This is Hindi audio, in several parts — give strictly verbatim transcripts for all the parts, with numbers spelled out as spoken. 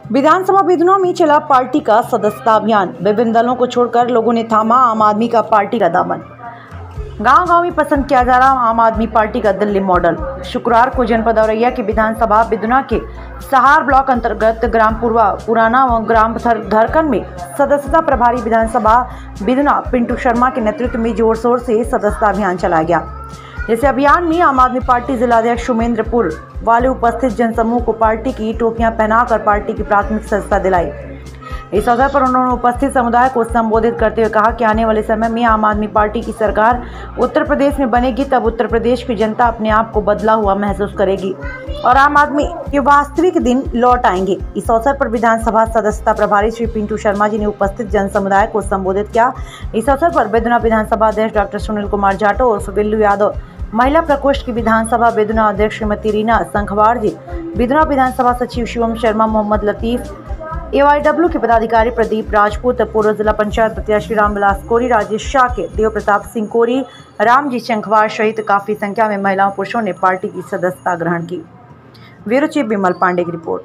विधानसभा बिधनों में चला पार्टी का सदस्यता अभियान। विभिन्न दलों को छोड़कर लोगों ने थामा आम आदमी का पार्टी का दामन। गांव-गांव में पसंद किया जा रहा आम आदमी पार्टी का दिल्ली मॉडल। शुक्रवार को जनपद औरैया के विधानसभा बिधना के सहार ब्लॉक अंतर्गत ग्राम पूर्वा पुराना व ग्राम धरकन में सदस्यता प्रभारी विधानसभा बिधना पिंटू शर्मा के नेतृत्व में जोर शोर से सदस्यता अभियान चलाया गया। इस अभियान में आम आदमी पार्टी जिलाध्यक्ष उमेंद्रपुर वाले उपस्थित जनसमूह को पार्टी की टोपियां पहनाकर पार्टी की प्राथमिक सदस्यता दिलाई। इस अवसर पर उन्होंने उपस्थित समुदाय को संबोधित करते हुए कहा कि आने वाले समय में आम आदमी पार्टी की सरकार उत्तर प्रदेश में बनेगी, तब उत्तर प्रदेश की जनता अपने आप को बदला हुआ महसूस करेगी और आम आदमी के वास्तविक दिन लौट आएंगे। इस अवसर पर विधानसभा सदस्यता प्रभारी श्री पिंटू शर्मा जी ने उपस्थित जन समुदाय को संबोधित किया। इस अवसर पर बिधना विधानसभा अध्यक्ष डॉक्टर सुनील कुमार जाटव और बिल्लू यादव, महिला प्रकोष्ठ की विधानसभा बिधना अध्यक्ष श्रीमती रीना संखवार जी, बिधना विधानसभा सचिव शिवम शर्मा, मोहम्मद लतीफ, एवाईडब्ल्यू के पदाधिकारी प्रदीप राजपूत, पूर्व जिला पंचायत प्रत्याशी रामविलास कोरी, राजेश शाके, देव प्रताप सिंह कोरी, रामजी शंखवार सहित काफी संख्या में महिलाओं पुरुषों ने पार्टी की सदस्यता ग्रहण की। ब्यूरो चीफ विमल पांडे की रिपोर्ट।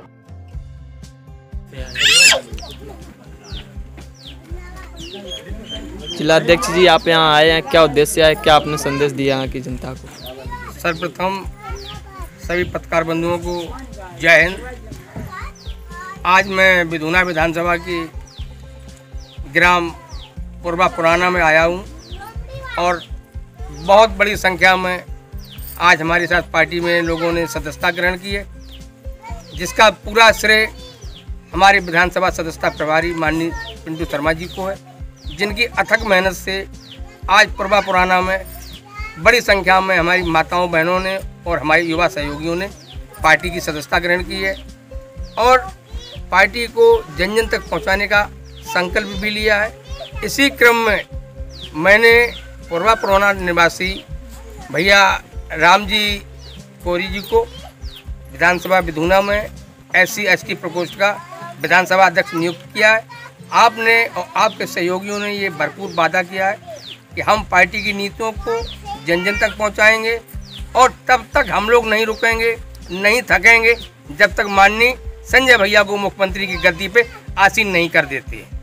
जिलाध्यक्ष जी, आप यहाँ आए हैं, क्या उद्देश्य है, क्या आपने संदेश दिया यहाँ की जनता को? सर्वप्रथम सभी पत्रकार बंधुओं को जय हिंद। आज मैं बिधना विधानसभा की ग्राम पूर्वा पुराना में आया हूँ और बहुत बड़ी संख्या में आज हमारे साथ पार्टी में लोगों ने सदस्यता ग्रहण की है, जिसका पूरा श्रेय हमारे विधानसभा सदस्यता प्रभारी माननीय पिंटू शर्मा जी को है, जिनकी अथक मेहनत से आज पूर्वा पुराना में बड़ी संख्या में हमारी माताओं बहनों ने और हमारे युवा सहयोगियों ने पार्टी की सदस्यता ग्रहण की है और पार्टी को जन जन तक पहुंचाने का संकल्प भी लिया है। इसी क्रम में मैंने पूर्वा पुराना निवासी भैया रामजी कोरी जी को विधानसभा बिधना में एस सी एस टी प्रकोष्ठ का विधानसभा अध्यक्ष नियुक्त किया है। आपने और आपके सहयोगियों ने ये भरपूर वादा किया है कि हम पार्टी की नीतियों को जन जन तक पहुंचाएंगे और तब तक हम लोग नहीं रुकेंगे, नहीं थकेंगे, जब तक माननीय संजय भैया को मुख्यमंत्री की गद्दी पे आसीन नहीं कर देते।